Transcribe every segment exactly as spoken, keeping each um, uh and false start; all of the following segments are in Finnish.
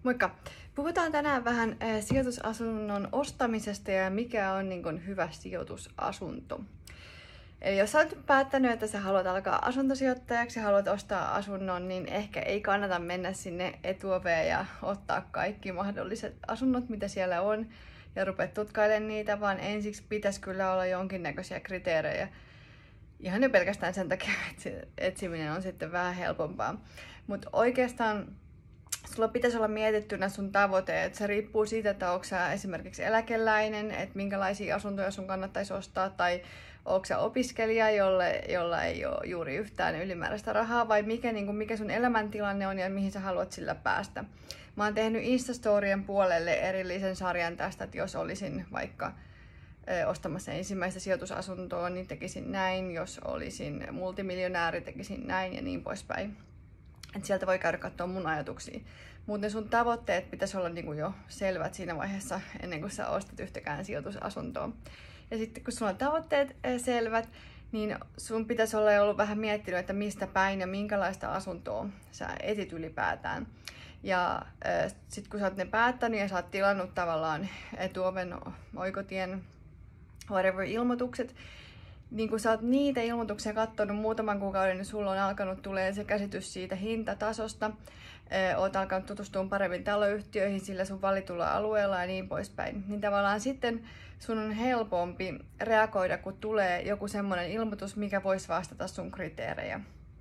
Moikka! Puhutaan tänään vähän sijoitusasunnon ostamisesta ja mikä on niin kuin hyvä sijoitusasunto. Eli jos olet päättänyt, että sä haluat alkaa asuntosijoittajaksi ja haluat ostaa asunnon, niin ehkä ei kannata mennä sinne etuoveen ja ottaa kaikki mahdolliset asunnot, mitä siellä on, ja rupea tutkailemaan niitä, vaan ensiksi pitäisi kyllä olla jonkinnäköisiä kriteerejä. Ihan jo pelkästään sen takia, että etsiminen on sitten vähän helpompaa. Mutta oikeastaan sulla pitäisi olla mietittynä sun tavoitteet. Se riippuu siitä, että onko sä esimerkiksi eläkeläinen, että minkälaisia asuntoja sun kannattaisi ostaa, tai onko sä opiskelija, jolle, jolla ei ole juuri yhtään ylimääräistä rahaa, vai mikä, niin kuin, mikä sun elämäntilanne on ja mihin sä haluat sillä päästä. Mä oon tehnyt Instastorien puolelle erillisen sarjan tästä, että jos olisin vaikka ö, ostamassa ensimmäistä sijoitusasuntoa, niin tekisin näin, jos olisin multimiljonääri, tekisin näin ja niin poispäin. Et sieltä voi käydä katsoa mun ajatuksia. Muuten sun tavoitteet pitäisi olla niinku jo selvät siinä vaiheessa, ennen kuin sä ostat yhtäkään sijoitusasuntoa. Ja sitten kun sulla on tavoitteet selvät, niin sun pitäisi olla ollut vähän miettinyt, että mistä päin ja minkälaista asuntoa sä etit ylipäätään. Ja äh, sitten kun sä oot ne päättänyt ja sä oot tilannut tavallaan etuoven, oikotien, whatever ilmoitukset, niin kun sä oot niitä ilmoituksia katsonut muutaman kuukauden, niin sulla on alkanut tulee se käsitys siitä hintatasosta. Oot alkanut tutustua paremmin taloyhtiöihin sillä sun valitulla alueella ja niin poispäin. Niin tavallaan sitten sun on helpompi reagoida, kun tulee joku semmoinen ilmoitus, mikä voisi vastata sun kriteerejä.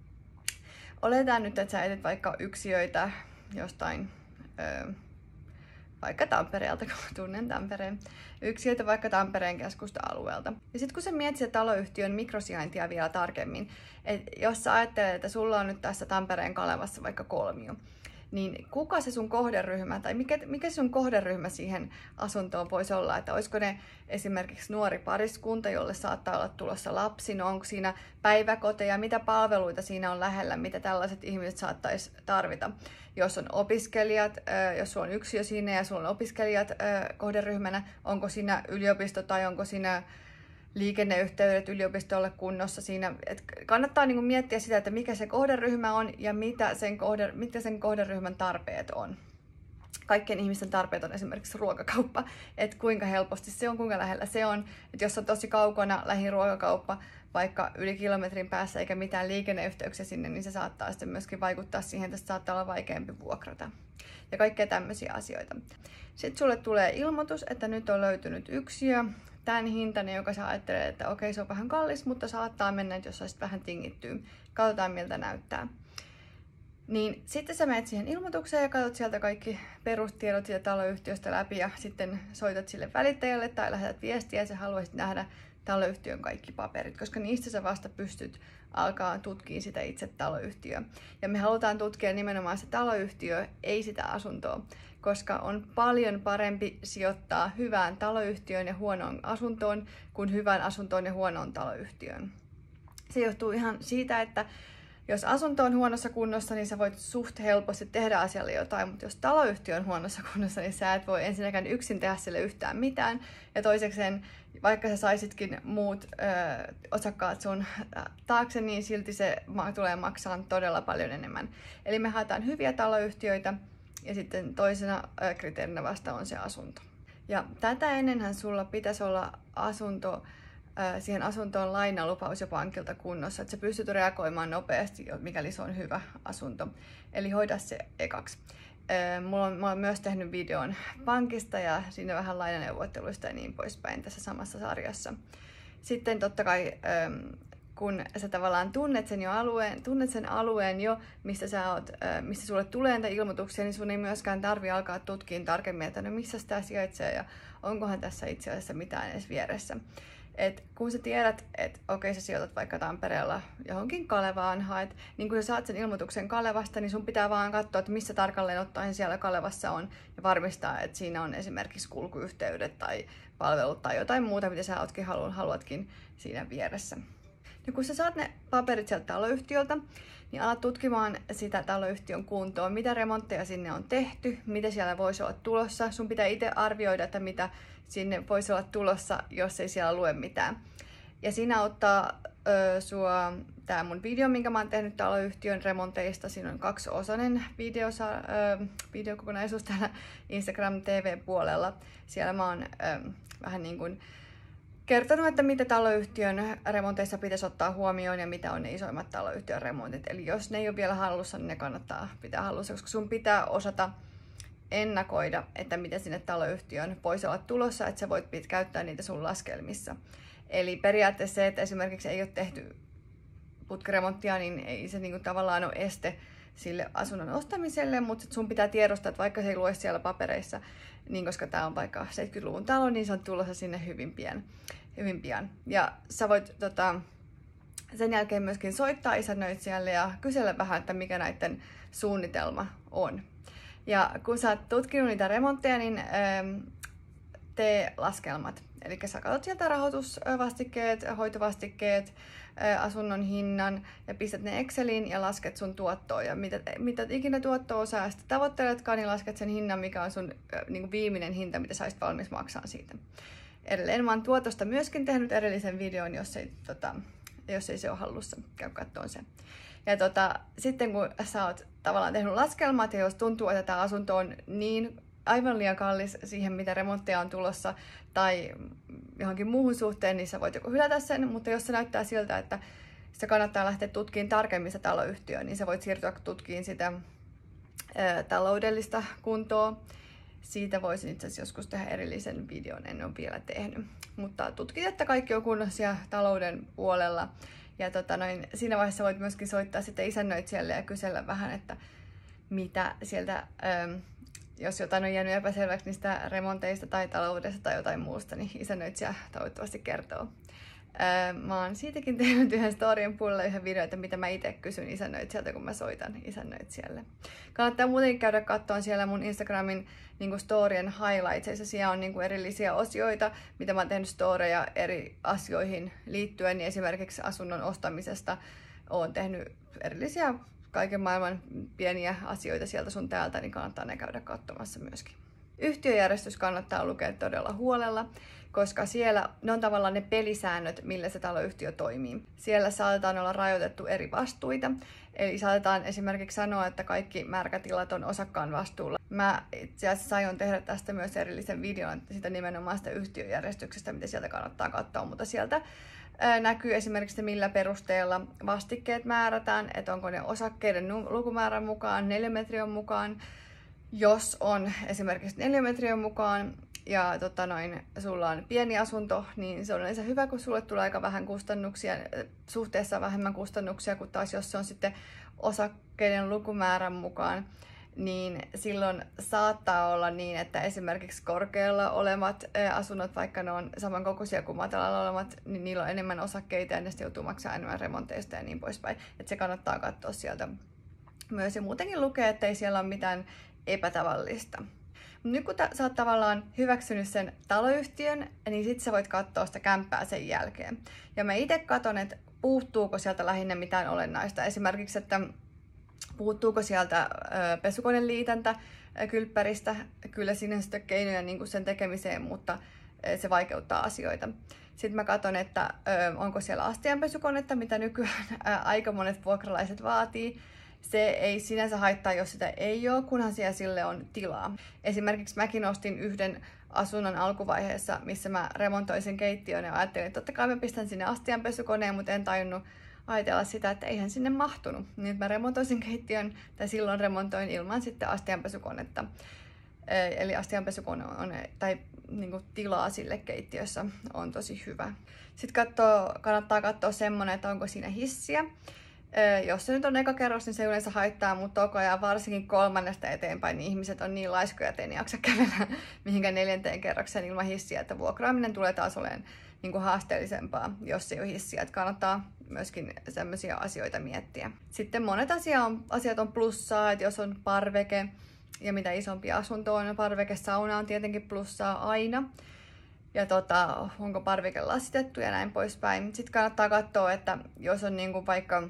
Oletetaan nyt, että sä etit vaikka yksiöitä jostain, öö, vaikka Tampereelta, kun tunnen Tampereen, yksiöitä vaikka Tampereen keskusta-alueelta. Ja sitten kun sä mietit sitä taloyhtiön mikrosijaintia vielä tarkemmin, että jos sä ajattelet, että sulla on nyt tässä Tampereen Kalevassa vaikka kolmio, niin kuka se sun kohderyhmä, tai mikä, mikä sun kohderyhmä siihen asuntoon voisi olla, että olisiko ne esimerkiksi nuori pariskunta, jolle saattaa olla tulossa lapsi, no onko siinä päiväkoteja, mitä palveluita siinä on lähellä, mitä tällaiset ihmiset saattaisi tarvita. Jos on opiskelijat, jos sulla on yksiö siinä ja sulla on opiskelijat kohderyhmänä, onko siinä yliopisto tai onko siinä liikenneyhteydet yliopistolle kunnossa siinä. Et kannattaa niinku miettiä sitä, että mikä se kohderyhmä on ja mitä sen, kohde, mitä sen kohderyhmän tarpeet on. Kaikkien ihmisten tarpeet on esimerkiksi ruokakauppa, että kuinka helposti se on, kuinka lähellä se on. Et jos on tosi kaukana lähiruokakauppa, vaikka yli kilometrin päässä eikä mitään liikenneyhteyksiä sinne, niin se saattaa sitten myöskin vaikuttaa siihen, että saattaa olla vaikeampi vuokrata. Ja kaikkea tämmöisiä asioita. Sitten sulle tulee ilmoitus, että nyt on löytynyt yksiö, tämän hintainen, joka sä ajattelet, että okei, se on vähän kallis, mutta saattaa mennä, jos saisit vähän tingittyä. Katsotaan, miltä näyttää. Niin sitten sä menet siihen ilmoitukseen ja katsot sieltä kaikki perustiedot siitä taloyhtiöstä läpi ja sitten soitat sille välittäjälle tai lähetät viestiä ja sä haluaisit nähdä taloyhtiön kaikki paperit, koska niistä sä vasta pystyt alkaa tutkia sitä itse taloyhtiöä. Ja me halutaan tutkia nimenomaan se taloyhtiö, ei sitä asuntoa, koska on paljon parempi sijoittaa hyvään taloyhtiöön ja huonoon asuntoon kuin hyvään asuntoon ja huonoon taloyhtiöön. Se johtuu ihan siitä, että jos asunto on huonossa kunnossa, niin sä voit suht helposti tehdä asialle jotain, mutta jos taloyhtiö on huonossa kunnossa, niin sä et voi ensinnäkään yksin tehdä sille yhtään mitään. Ja toisekseen, vaikka sä saisitkin muut ö, osakkaat sun taakse, niin silti se tulee maksaa todella paljon enemmän. Eli me haetaan hyviä taloyhtiöitä ja sitten toisena ö, kriteerinä vasta on se asunto. Ja tätä ennenhän sulla pitäisi olla asunto, siihen asuntoon lainalupaus jo pankilta kunnossa, että sä pystyt reagoimaan nopeasti, mikäli se on hyvä asunto. Eli hoida se ekaksi. Mulla on, mä oon myös tehnyt videon pankista ja siinä vähän lainaneuvotteluista ja niin poispäin tässä samassa sarjassa. Sitten totta kai, kun sä tavallaan tunnet sen, jo alueen, tunnet sen alueen jo, mistä, sä oot, mistä sulle tulee näitä ilmoituksia, niin sun ei myöskään tarvi alkaa tutkimaan tarkemmin, että no missä sitä sijaitsee ja onkohan tässä itse asiassa mitään edes vieressä. Et kun sä tiedät, että okei, sä sijoitat vaikka Tampereella johonkin Kalevaan haet, niin kun sä saat sen ilmoituksen Kalevasta, niin sun pitää vaan katsoa, että missä tarkalleen ottaen siellä Kalevassa on ja varmistaa, että siinä on esimerkiksi kulkuyhteydet tai palvelut tai jotain muuta, mitä sä ootkin halu- haluatkin siinä vieressä. Ja kun sä saat ne paperit sieltä taloyhtiöltä, niin alat tutkimaan sitä taloyhtiön kuntoon, mitä remontteja sinne on tehty, mitä siellä voisi olla tulossa. Sun pitää itse arvioida, että mitä sinne voisi olla tulossa, jos ei siellä lue mitään. Ja siinä auttaa ö, sua tää mun video, minkä mä oon tehnyt taloyhtiön remonteista. Siinä on kaksiosainen video, äh, videokokonaisuus täällä Instagram T V-puolella. Siellä mä oon äh, vähän niin kuin kertonut, että mitä taloyhtiön remonteissa pitäisi ottaa huomioon ja mitä on ne isoimmat taloyhtiön remontit. Eli jos ne ei ole vielä hallussa, niin ne kannattaa pitää hallussa, koska sun pitää osata ennakoida, että mitä sinne taloyhtiön voisi olla tulossa, että sä voit käyttää niitä sun laskelmissa. Eli periaatteessa se, että esimerkiksi ei ole tehty putkiremonttia, niin ei se niinku tavallaan ole este sille asunnon ostamiselle, mutta sun pitää tiedostaa, että vaikka se ei lue siellä papereissa, niin koska tää on vaikka seitsemänkymmentäluvun talo, niin se on tulossa sinne hyvin pian. Hyvin pian. Ja sä voit tota, sen jälkeen myöskin soittaa isännöitsijälle ja kysellä vähän, että mikä näiden suunnitelma on. Ja kun sä oot tutkinut niitä remontteja, niin ähm, tee laskelmat. Eli sä katsot sieltä rahoitusvastikkeet, hoitovastikkeet, äh, asunnon hinnan ja pistät ne Exceliin ja lasket sun tuottoa. Ja mitä, mitä ikinä tuottoa sä sitten tavoitteletkaan, niin lasket sen hinnan, mikä on sun äh, niin kuin viimeinen hinta, mitä sä olisit valmis maksaa siitä. Edelleen mä oon tuotosta myöskin tehnyt erillisen videon, jos ei, tota, jos ei se ole hallussa, käy katsomaan sen. Ja tota, sitten kun sä oot tavallaan tehnyt laskelmat ja jos tuntuu, että tämä asunto on niin aivan liian kallis siihen, mitä remontteja on tulossa tai johonkin muuhun suhteen, niin sä voit joko hylätä sen, mutta jos se näyttää siltä, että se kannattaa lähteä tutkimaan tarkemmin sitä taloyhtiöä, niin sä voit siirtyä tutkimaan sitä ää, taloudellista kuntoa. Siitä voisin itse asiassa joskus tehdä erillisen videon, en ole vielä tehnyt. Mutta tutkit, että kaikki on kunnossa talouden puolella. Ja tota noin, siinä vaiheessa voit myöskin soittaa sitten isännöitsijälle ja kysellä vähän, että mitä sieltä, ähm, jos jotain on jäänyt epäselväksi niistä remonteista tai taloudesta tai jotain muusta, niin isännöitsijä toivottavasti kertoo. Ähm, mä oon siitäkin tehnyt yhden storyn puolella yhden videon, että mitä mä itse kysyn isännöitsijältä, kun mä soitan isännöitsijälle. Kannattaa muutenkin käydä katsomaan siellä mun Instagramin niin storien highlightsissa. Siellä on niin erillisiä osioita, mitä mä oon tehnyt storeja eri asioihin liittyen. Niin esimerkiksi asunnon ostamisesta oon tehnyt erillisiä kaiken maailman pieniä asioita sieltä sun täältä, niin kannattaa ne käydä katsomassa myöskin. Yhtiöjärjestys kannattaa lukea todella huolella, koska siellä ne on tavallaan ne pelisäännöt, millä se taloyhtiö toimii. Siellä saatetaan olla rajoitettu eri vastuita, eli saatetaan esimerkiksi sanoa, että kaikki märkätilat on osakkaan vastuulla. Mä itse asiassa aion tehdä tästä myös erillisen videon sitä nimenomaan sitä yhtiöjärjestyksestä, mitä sieltä kannattaa katsoa, mutta sieltä ää, näkyy esimerkiksi millä perusteella vastikkeet määrätään, että onko ne osakkeiden lukumäärän mukaan, neliömetriön mukaan. Jos on esimerkiksi neliömetriön mukaan ja tota noin, sulla on pieni asunto, niin se on yleensä hyvä, kun sulle tulee aika vähän kustannuksia, suhteessa vähemmän kustannuksia, kuin taas jos se on sitten osakkeiden lukumäärän mukaan, niin silloin saattaa olla niin, että esimerkiksi korkealla olevat asunnot, vaikka ne on samankokoisia kuin matalalla olevat, niin niillä on enemmän osakkeita ja ne joutuu maksamaan enemmän remonteista ja niin poispäin. Että se kannattaa katsoa sieltä myös ja muutenkin lukea, ettei siellä ole mitään epätavallista. Nyt kun sä oot tavallaan hyväksynyt sen taloyhtiön, niin sit sä voit katsoa sitä kämppää sen jälkeen. Ja mä itse katon, että puuttuuko sieltä lähinnä mitään olennaista. Esimerkiksi, että puuttuuko sieltä ö, pesukoneliitäntä ö, kylppäristä. Kyllä siinä on sitten keinoja niin sen tekemiseen, mutta ö, se vaikeuttaa asioita. Sitten mä katson, että ö, onko siellä astianpesukonetta, mitä nykyään ö, aika monet vuokralaiset vaatii. Se ei sinänsä haittaa, jos sitä ei ole, kunhan siellä sille on tilaa. Esimerkiksi mäkin ostin yhden asunnon alkuvaiheessa, missä mä remontoin sen keittiön ja ajattelin, että totta kai mä pistän sinne astianpesukoneen, mutta en tajunnut ajatella sitä, että eihän sinne mahtunut. Niin mä remontoin sen keittiön, tai silloin remontoin ilman sitten astianpesukonetta. Eli astianpesukone on, tai niin kuin tilaa sille keittiössä on tosi hyvä. Sitten katsoo, kannattaa katsoa semmonen, että onko siinä hissiä. Jos se nyt on eka kerros, niin se yleensä haittaa, mutta koko ajan varsinkin kolmannesta eteenpäin, niin ihmiset on niin laiskoja, ettei ne jaksa kävellä mihinkään neljänteen kerrokseen ilman hissiä, että vuokraaminen tulee taas olemaan niin kuin haasteellisempaa, jos ei ole hissiä. Että kannattaa myöskin sellaisia asioita miettiä. Sitten monet asia on, asiat on plussaa, että jos on parveke ja mitä isompi asunto on, parvekesauna on tietenkin plussaa aina. Ja tota, onko parveke lasitettu ja näin poispäin. Sitten kannattaa katsoa, että jos on niin kuin vaikka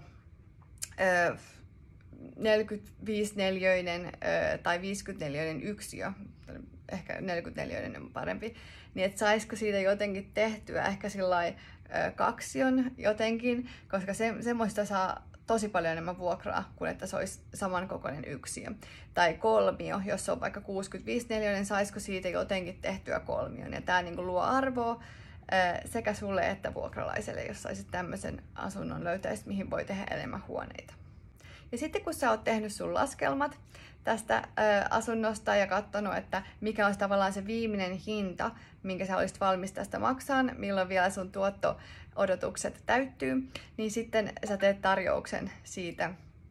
neljäkymmentäviisi neliöinen tai viisikymmentä neliöinen yksiö, ehkä neljäkymmentäneljä parempi, niin että saisiko siitä jotenkin tehtyä ehkä sillai kaksion jotenkin, koska se, semmoista saa tosi paljon enemmän vuokraa kuin että se olisi samankokoinen yksiö. Tai kolmio, jos se on vaikka kuusikymmentäviisi neliöinen, niin saisiko siitä jotenkin tehtyä kolmion. Ja tämä niin kuin luo arvoa sekä sulle että vuokralaiselle, jos saisit tämmöisen asunnon, löytäisit mihin voi tehdä enemmän huoneita. Ja sitten kun sä oot tehnyt sun laskelmat tästä ää, asunnosta ja katsonut, että mikä on tavallaan se viimeinen hinta, minkä sä olisit valmis tästä maksaan, milloin vielä sun tuotto-odotukset täyttyy, niin sitten sä teet tarjouksen siitä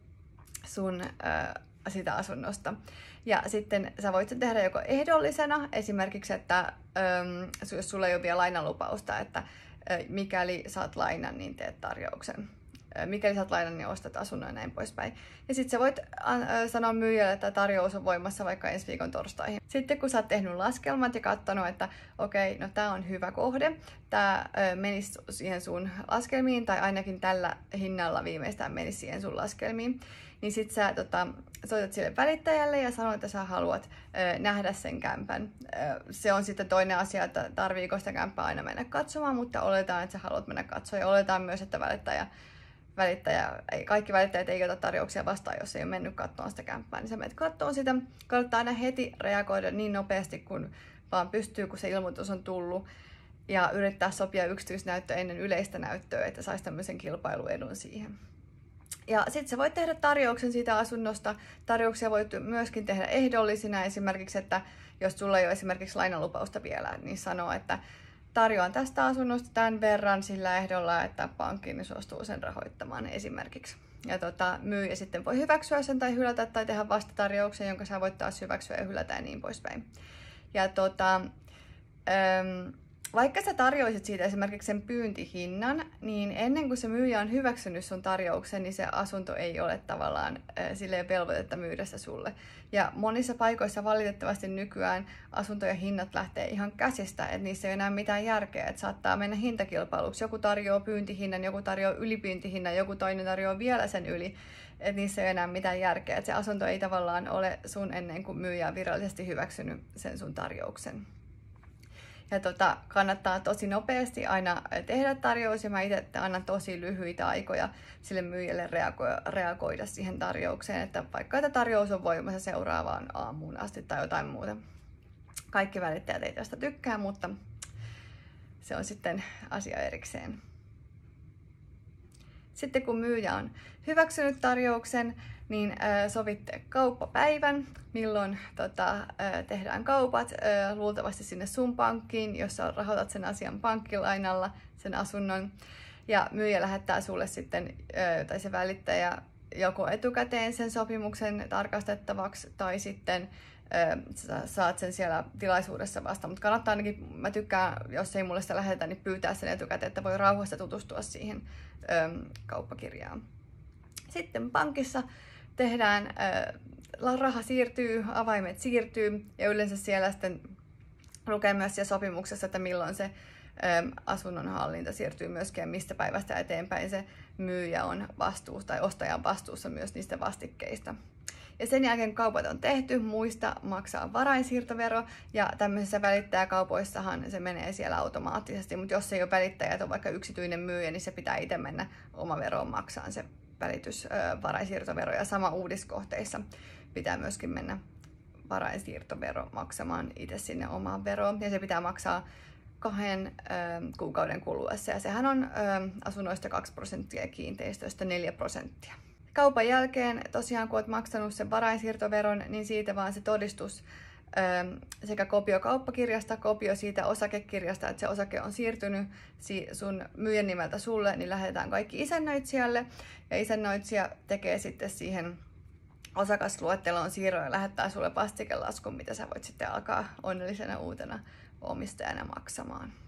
sun ää, siitä asunnosta. Ja sitten sä voit sen tehdä joko ehdollisena, esimerkiksi, että äm, jos sulla ei ole vielä lainalupausta, että ä, mikäli saat lainan, niin teet tarjouksen. Mikäli saat lainan, niin ostat asunnon ja näin poispäin. Ja sitten sä voit sanoa myyjälle, että tarjous on voimassa vaikka ensi viikon torstaihin. Sitten kun sä oot tehnyt laskelmat ja katsonut, että okei, no tää on hyvä kohde, tää menisi siihen sun laskelmiin, tai ainakin tällä hinnalla viimeistään menisi siihen sun laskelmiin, niin sit sä tota, soitat sille välittäjälle ja sanot, että sä haluat ö, nähdä sen kämpän. Ö, se on sitten toinen asia, että tarviiko sitä kämppää aina mennä katsomaan, mutta oletaan, että sä haluat mennä katsomaan, ja oletaan myös, että välittäjä Välittäjä, ei, kaikki välittäjät ei ota tarjouksia vastaan, jos ei ole mennyt katsomaan sitä kämppää, niin sä menet katsomaan sitä. Kannattaa aina heti reagoida niin nopeasti, kun vaan pystyy, kun se ilmoitus on tullut, ja yrittää sopia yksityisnäyttö ennen yleistä näyttöä, että saisi tämmöisen kilpailuedun siihen. Ja sitten sä voit tehdä tarjouksen siitä asunnosta. Tarjouksia voit myöskin tehdä ehdollisina, esimerkiksi, että jos sulla ei ole esimerkiksi lainalupausta vielä, niin sanoo, että tarjoan tästä asunnosta tämän verran sillä ehdolla, että pankki suostuu sen rahoittamaan esimerkiksi. Ja tota, myyjä sitten voi hyväksyä sen tai hylätä tai tehdä vastatarjouksen, jonka sä voit taas hyväksyä ja hylätä ja niin poispäin. Ja tota, äm, vaikka sä tarjoisit siitä esimerkiksi sen pyyntihinnan, niin ennen kuin se myyjä on hyväksynyt sun tarjouksen, niin se asunto ei ole tavallaan äh, silleen velvoitetta myydä se sulle. Ja monissa paikoissa valitettavasti nykyään asuntojen hinnat lähtee ihan käsistä, että niissä ei enää mitään järkeä, että saattaa mennä hintakilpailuksi. Joku tarjoaa pyyntihinnan, joku tarjoaa ylipyyntihinnan, joku toinen tarjoaa vielä sen yli, että niissä ei enää mitään järkeä. Että se asunto ei tavallaan ole sun ennen kuin myyjä on virallisesti hyväksynyt sen sun tarjouksen. Ja tota, kannattaa tosi nopeasti aina tehdä tarjous, ja mä itse annan tosi lyhyitä aikoja sille myyjälle reagoida, reagoida siihen tarjoukseen, että vaikka että tarjous on voimassa seuraavaan aamuun asti tai jotain muuta. Kaikki välittäjät ei tästä tykkää, mutta se on sitten asia erikseen. Sitten kun myyjä on hyväksynyt tarjouksen, niin äh, sovitte kauppapäivän, milloin tota, äh, tehdään kaupat, äh, luultavasti sinne sun pankkiin, jossa rahoitat sen asian pankkilainalla, sen asunnon. Ja myyjä lähettää sulle sitten, äh, tai se välittäjä, joko etukäteen sen sopimuksen tarkastettavaksi, tai sitten äh, sä saat sen siellä tilaisuudessa vasta. Mutta kannattaa ainakin, mä tykkään, jos ei mulle sitä lähetetä, niin pyytää sen etukäteen, että voi rauhassa tutustua siihen äh, kauppakirjaan. Sitten pankissa tehdään, äh, raha siirtyy, avaimet siirtyy, ja yleensä siellä sitten lukee myös siellä sopimuksessa, että milloin se äh, asunnon hallinta siirtyy myöskin, ja mistä päivästä eteenpäin se myyjä on vastuussa tai ostaja on vastuussa myös niistä vastikkeista. Ja sen jälkeen kaupat on tehty, muista maksaa varainsiirtovero, ja tämmöisissä välittäjäkaupoissahan se menee siellä automaattisesti, mutta jos ei ole välittäjä, että on vaikka yksityinen myyjä, niin se pitää itse mennä oma veroon maksaan se välitys, ö, varainsiirtovero, ja sama uudiskohteissa pitää myöskin mennä varainsiirtovero maksamaan itse sinne omaan veroon, ja se pitää maksaa kahden ö, kuukauden kuluessa, ja sehän on ö, asunnoista kaksi prosenttia ja kiinteistöistä neljä prosenttia. Kaupan jälkeen tosiaan, kun olet maksanut sen varainsiirtoveron, niin siitä vaan se todistus ö, sekä kopio kauppakirjasta, kopio siitä osakekirjasta, että se osake on siirtynyt sun myyjän nimeltä sulle, niin lähetetään kaikki isännöitsijälle, ja isännöitsijä tekee sitten siihen osakasluetteloon siirron ja lähettää sulle vastikelaskun, mitä sä voit sitten alkaa onnellisena uutena omistajana maksamaan.